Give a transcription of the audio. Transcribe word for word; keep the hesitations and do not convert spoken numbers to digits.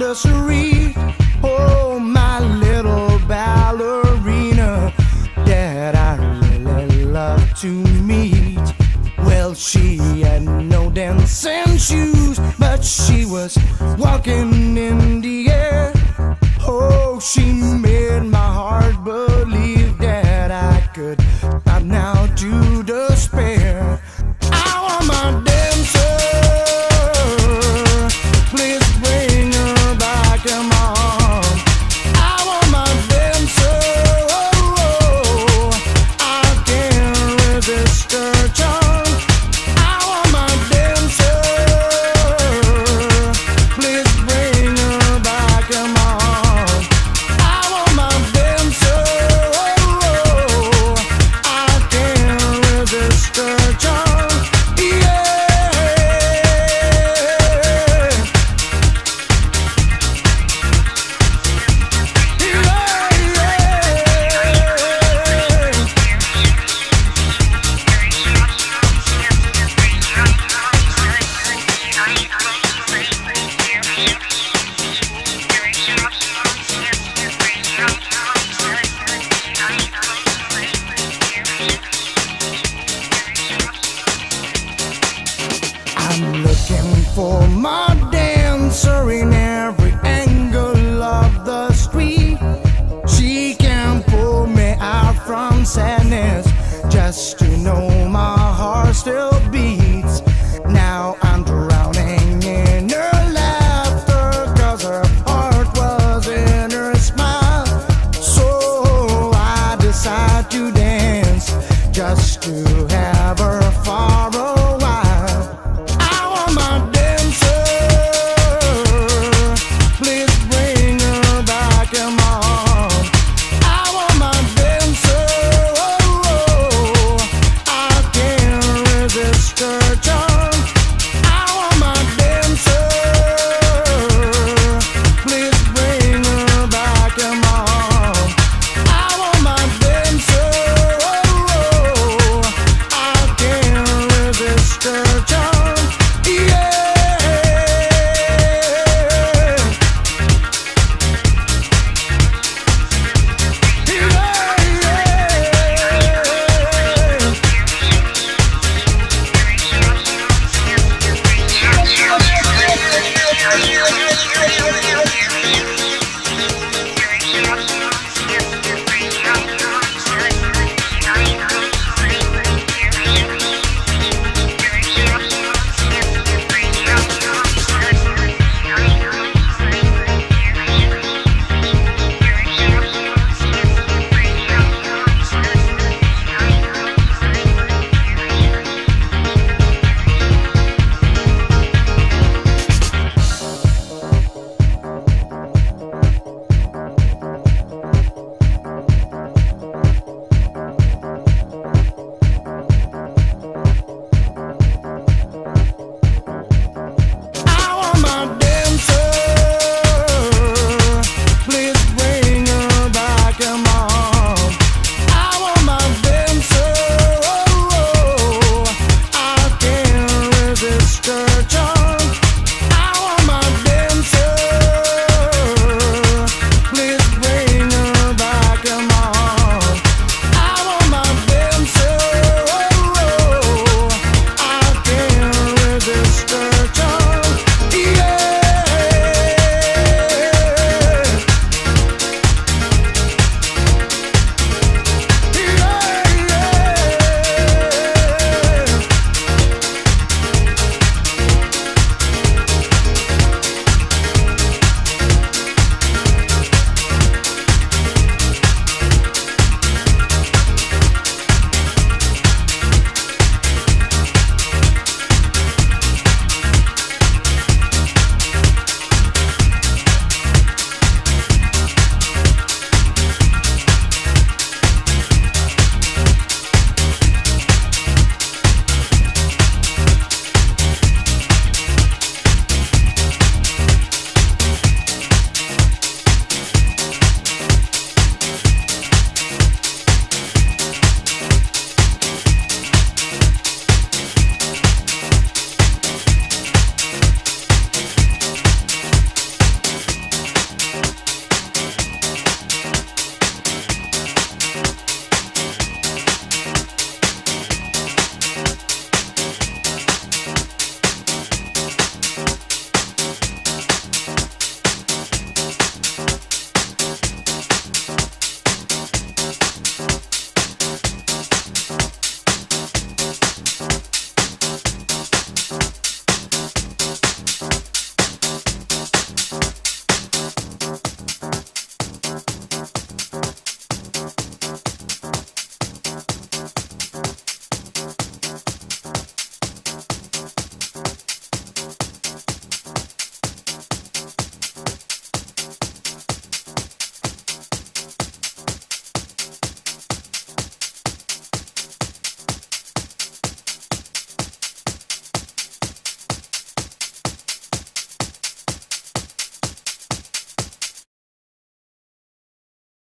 nursery. Oh, my little ballerina that I really love to meet. Well, she had no dancing shoes, but she was walking in the air. Oh, she made my heart believe that I could not now to despair. I want my dancer, please bring her back in my arms. I want my dancer, oh, I can't resist her charm. I want my dancer, please bring her back in my arms. I want my dancer, oh, I can't resist her charm. I'm looking for my dancer in every angle of the street. She can pull me out from sadness just to know my heart still beats. Now I'm drowning in her laughter, cause her heart was in her smile. So I decide to dance just to